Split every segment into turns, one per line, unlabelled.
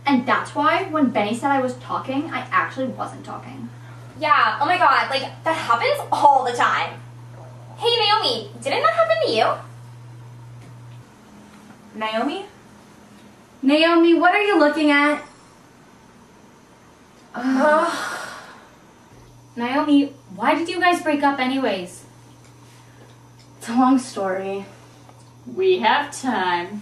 And that's why when Benny said I was talking, I actually wasn't talking.
Yeah, oh my god, like, that happens all the time. Hey Naomi, didn't that happen to you?
Naomi? Naomi, what are you looking at? Naomi, why did you guys break up anyways? It's a long story.
We have time.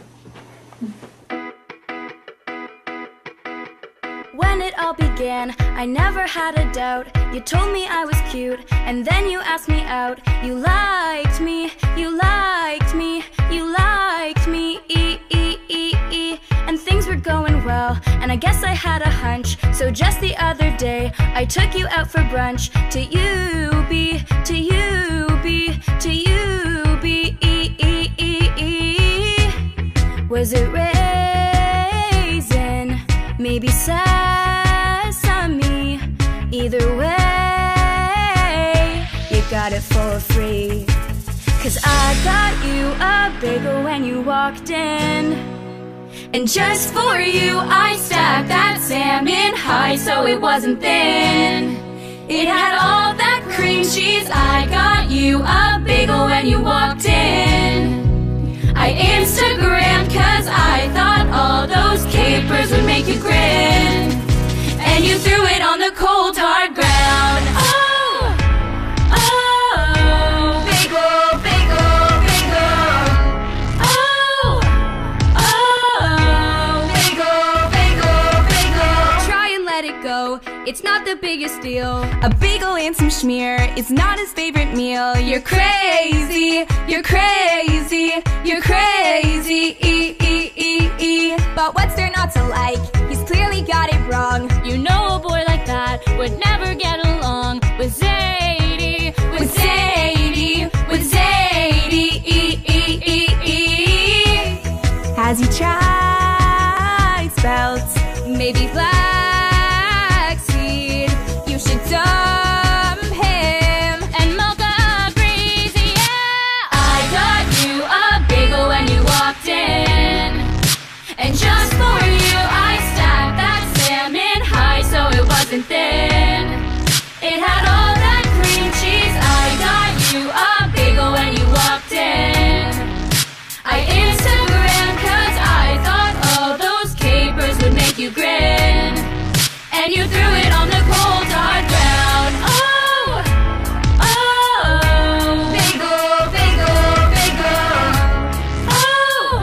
When it all began, I never had a doubt. You told me I was cute, and then you asked me out. You liked me, you liked me, you liked me, and things were going well, and I guess I had a hunch. So just the other day, I took you out for brunch. To you be, to you be, to you be. Was it raisin? Maybe sesame. Either way, you got it for free. 'Cause I got you a bagel when you walked in, and just for you I stacked that salmon high so it wasn't thin. It had all that cream cheese. I got you a bagel when you walked in. I Instagrammed 'cause I thought all those capers would make you grin, and you threw it on the cold hard ground. Oh, oh, bagel, bagel, bagel. Oh, oh, bagel, bagel, bagel. Try and let it go, it's not the biggest deal. A bagel and some schmear is not his favorite meal. You're crazy, you're crazy, you're crazy. But what's there not to like? He's clearly got it wrong.
You know a boy like that would never get along with Zaidy,
With Zaidy, with Zaidy. Has he tried sprouts? Maybe flaxseed. You should dump him.
and Mocha agrees, yeah.
I got you a bagel when you walked in, and just for you I stacked that salmon high so it wasn't thin. It had all that cream cheese. I got you a bagel when you walked in. I Instagrammed 'cause I thought all those capers would make you grin, and you threw it on the cold hard ground. Oh, oh, bagel, bagel, bagel. Oh,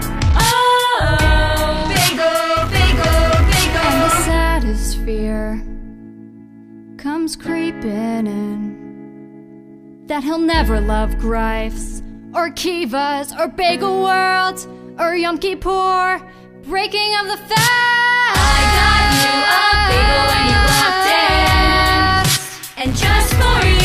oh, bagel, bagel, bagel.
And the saddest fear comes creeping in, that he'll never love Greif's or Kiva's or Bagel World or Yom Kippur, breaking of the fast.
I got you a bagel when you walked in, and just for you